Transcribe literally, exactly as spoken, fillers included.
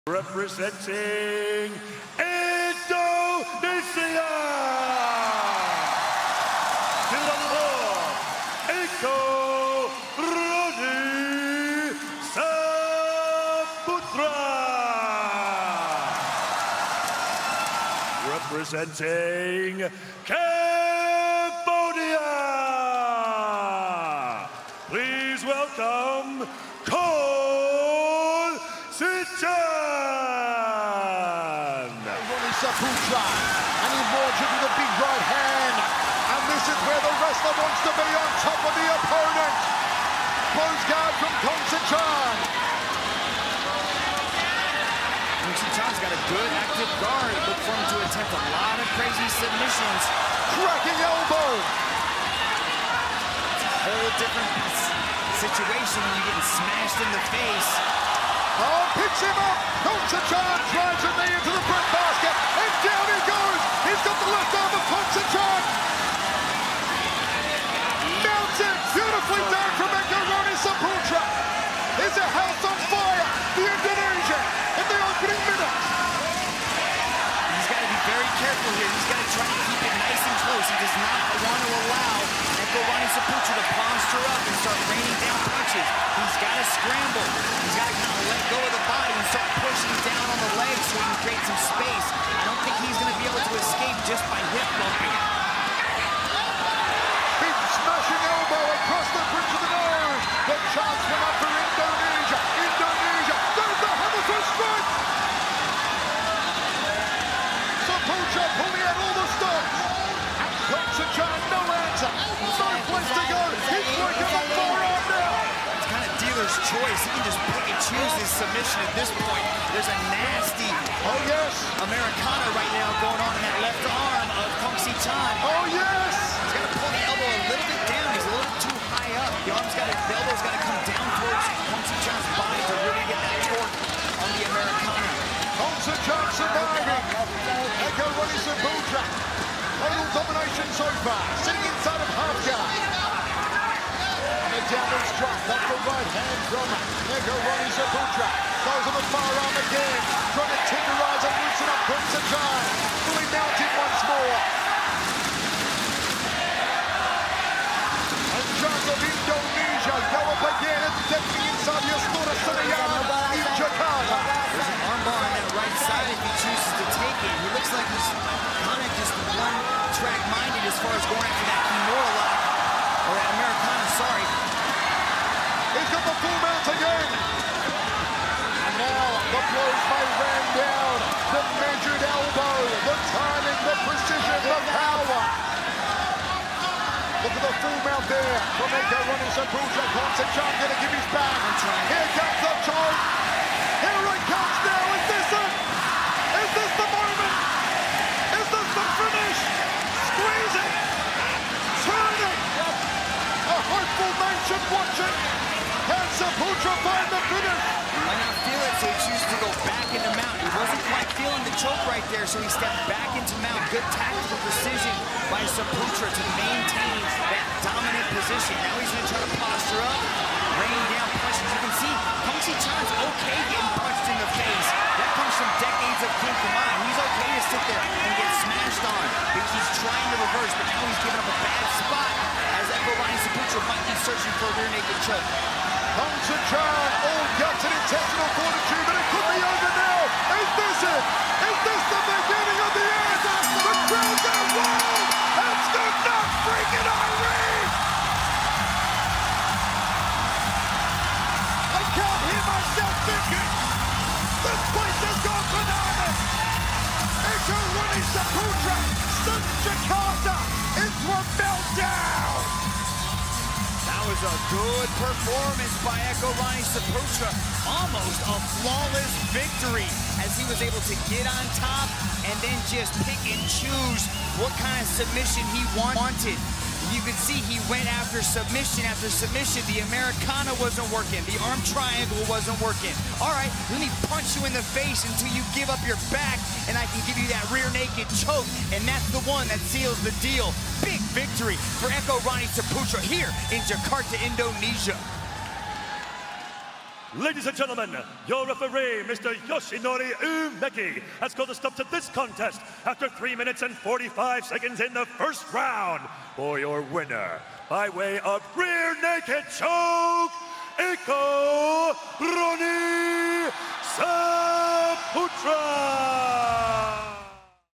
Representing Indonesia, to the floor, Eko Roni Saputra. Representing Cambodia, please welcome Khon Sichan. Roni Saputra, and he launches with a big right hand, and this is where the wrestler wants to be, on top of the opponent. Close guard from Khon Sichan. Khon Sichan's got a good active guard. Look for him to attempt a lot of crazy submissions. Cracking elbow. It's a whole different situation when you're getting smashed in the face. Oh, picks him up. Khon Sichan drives a knee into the bread basket, and down he goes. He's got the left arm of Khon Sichan. Mounts it. Beautifully done from Eko Roni Saputra. Is a house on fire. The Indonesia in the opening minutes. He's got to be very careful here. He's got to try to keep it nice and close. He does not want to allow Eko Roni Saputra to posture up and start raining down punches. He's got to scramble. He's got to kind of let go of the body and start pushing down on the legs so he can create some space. I don't think he's going to be able to escape just by hip bumping. Big smashing elbow across the bridge of the nose. The chance went up for Indonesia. Indonesia does the hammer for strike. Saputra pulling out all the stops. And Khon Sichan, no answer. No place to go. He's working on forearm now. It's kind of dealer's choice. He can just pick and choose his submission at this point. There's a nasty Oh, yes. Americana right now going on in that left arm of Khon Sichan. Oh, yes. He's got to pull the elbow a little bit down. He's a little too high up. The arm's got to, the elbow's got to come down towards Khon Sichan's body to really get that torque on the Americana. Khon Sichan surviving. Eko Roni Saputra. Total domination so far. Sitting inside of half guard. And a downward strike off the right hand from Eko Roni Saputra. Goes on the far arm again. Trying to tenderize and loosen up Khon Sichan. Fully mounted once more. And Giants of Indonesia go up again. It's definitely inside the Istora Senayan in Jakarta. There's an armbar on that right side if he chooses to take it. He looks like he's kind of just one-track minded as far as going after that Kimura lock. Or that Americana, sorry. He's got the full mount again. And now the blows may rain down. The measured elbow, the timing, the precision, the power. Look at the full mount there from Eko Roni Saputra. Khon Sichan gonna give his back. Here comes the choke. Here it comes now. Is this it? Is this the moment? Is this the finish? Squeezing. Turning. A hopeful nation watching. Can Saputra find the finish? Might not feel it, so he chooses to go back into mount. He wasn't quite feeling the choke right there, so he stepped back into mount. Good tactical precision by Saputra to maintain that dominant position. Now he's going to try to posture up, rain down punches. You can see Khon Sichan's okay getting punched in the face. That comes from decades of King Kamai. He's okay to sit there and get smashed on because he's trying to reverse, but now he's giving up a bad spot as Eko Roni Saputra might be searching for a rear naked choke. Khon Sichan, all guts and intestinal fortitude, but it could be over now. Is this it? Is this the beginning of the end? The crowd goes wild. It's the not freaking Irene. I can't hear myself thinking. This place has gone bananas. Eko Roni Saputra sends Jakarta into a meltdown. That was a good performance by Eko Roni Saputra. Almost a flawless victory as he was able to get on top and then just pick and choose what kind of submission he wanted. You could see he went after submission after submission. The Americana wasn't working. The arm triangle wasn't working. All right, let me punch you in the face until you give up your back and I can give you that rear naked choke. And that's the one that seals the deal. Big victory for Eko Roni Saputra here in Jakarta, Indonesia. Ladies and gentlemen, your referee, Mister Yoshinori Umeki, has called a stop to this contest after three minutes and forty-five seconds in the first round. For your winner, by way of rear naked choke, Iko Roni